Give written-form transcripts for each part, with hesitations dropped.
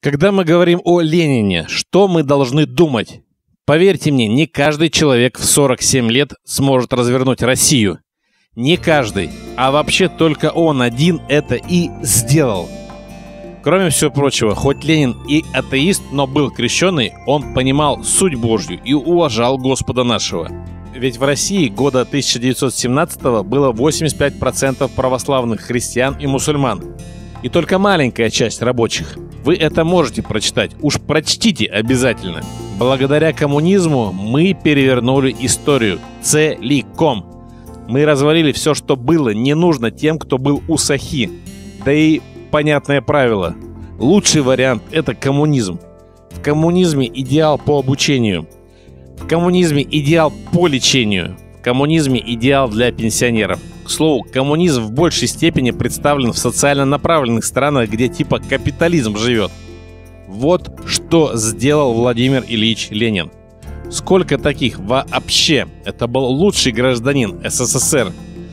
Когда мы говорим о Ленине, что мы должны думать? Поверьте мне, не каждый человек в 47 лет сможет развернуть Россию. Не каждый, а вообще только он один это и сделал. Кроме всего прочего, хоть Ленин и атеист, но был крещеный, он понимал суть Божью и уважал Господа нашего. Ведь в России года 1917 было 85% православных христиан и мусульман. И только маленькая часть рабочих. Вы это можете прочитать, уж прочтите обязательно. Благодаря коммунизму мы перевернули историю целиком. Мы развалили все, что было не нужно тем, кто был у сахи. Да и понятное правило. Лучший вариант – это коммунизм. В коммунизме идеал по обучению. В коммунизме идеал по лечению. В коммунизме идеал для пенсионеров. К слову, коммунизм в большей степени представлен в социально направленных странах, где типа капитализм живет. Вот что сделал Владимир Ильич Ленин. Сколько таких вообще? Это был лучший гражданин СССР.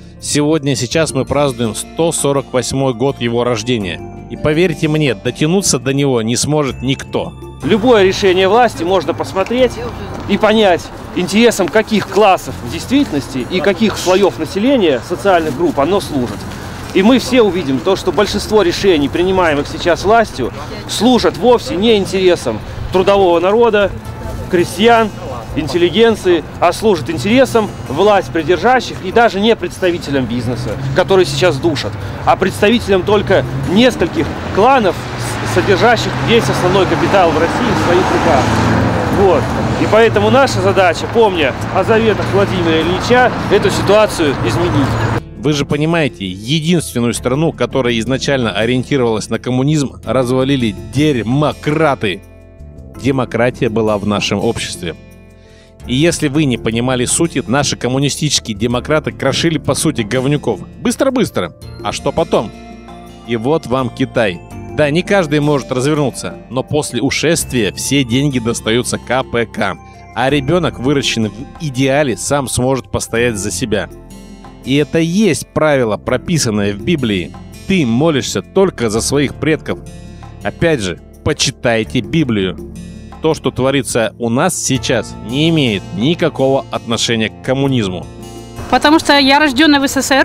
Сейчас мы празднуем 148-й год его рождения. И поверьте мне, дотянуться до него не сможет никто. Любое решение власти можно посмотреть и понять, интересам каких классов в действительности и каких слоев населения, социальных групп оно служит. И мы все увидим то, что большинство решений, принимаемых сейчас властью, служат вовсе не интересам трудового народа, крестьян, интеллигенции, а служат интересам власть придержащих и даже не представителям бизнеса, которые сейчас душат, а представителям только нескольких кланов, содержащих весь основной капитал в России в своих руках. Вот. И поэтому наша задача, помня о заветах Владимира Ильича, эту ситуацию изменить. Вы же понимаете, единственную страну, которая изначально ориентировалась на коммунизм, развалили демократы. Демократия была в нашем обществе. И если вы не понимали сути, наши коммунистические демократы крошили по сути говнюков. Быстро-быстро. А что потом? И вот вам Китай. Да, не каждый может развернуться, но после ушествия все деньги достаются КПК. А ребенок, выращенный в идеале, сам сможет постоять за себя. И это есть правило, прописанное в Библии. Ты молишься только за своих предков. Опять же, почитайте Библию. То, что творится у нас сейчас, не имеет никакого отношения к коммунизму. Потому что я рожденная в СССР,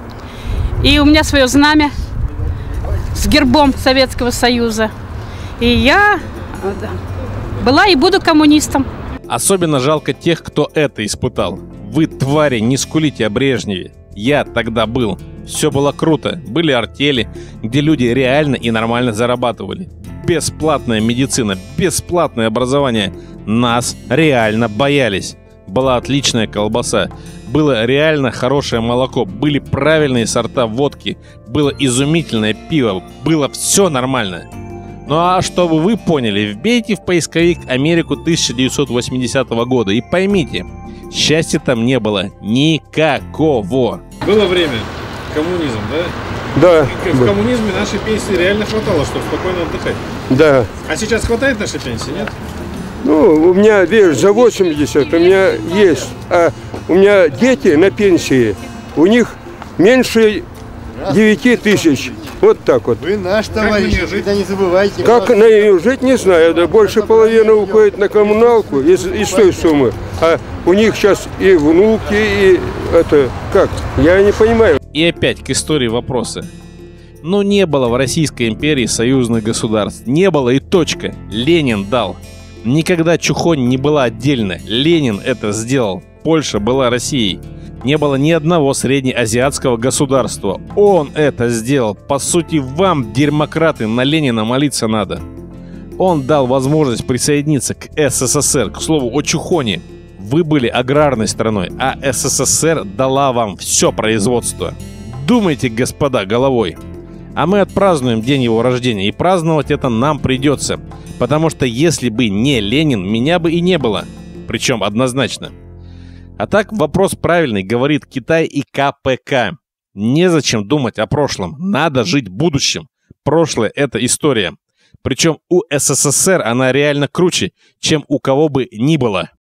и у меня свое знамя с гербом Советского Союза. И я была и буду коммунистом. Особенно жалко тех, кто это испытал. Вы, твари, не скулите о Брежневе. Я тогда был. Все было круто. Были артели, где люди реально и нормально зарабатывали. Бесплатная медицина, бесплатное образование. Нас реально боялись. Была отличная колбаса. Было реально хорошее молоко. Были правильные сорта водки. Было изумительное пиво. Было все нормально. Ну а чтобы вы поняли, вбейте в поисковик Америку 1980 года и поймите, счастья там не было никакого. Было время, коммунизм, да? Да. В коммунизме нашей пенсии реально хватало, чтобы спокойно отдыхать. Да. А сейчас хватает нашей пенсии, нет? Ну, у меня, видишь, за 80 у меня есть, а у меня дети на пенсии, у них меньше 9 тысяч. Вот так вот. Вы наш товарищ, всегда не забывайте. Как на нее жить, не знаю. Да больше половины уходит на коммуналку из той суммы. А у них сейчас и внуки, и это как? Я не понимаю. И опять к истории вопросы. Но не было в Российской империи союзных государств. Не было и точка. Ленин дал. Никогда Чухонь не была отдельно. Ленин это сделал. Польша была Россией. Не было ни одного среднеазиатского государства. Он это сделал. По сути, вам, демократы, на Ленина молиться надо. Он дал возможность присоединиться к СССР. К слову, о Чухоне. Вы были аграрной страной, а СССР дала вам все производство. Думайте, господа, головой. А мы отпразднуем день его рождения, и праздновать это нам придется. Потому что если бы не Ленин, меня бы и не было. Причем однозначно. А так вопрос правильный, говорит Китай и КПК. Незачем думать о прошлом, надо жить будущим. Прошлое – это история. Причем у СССР она реально круче, чем у кого бы ни было.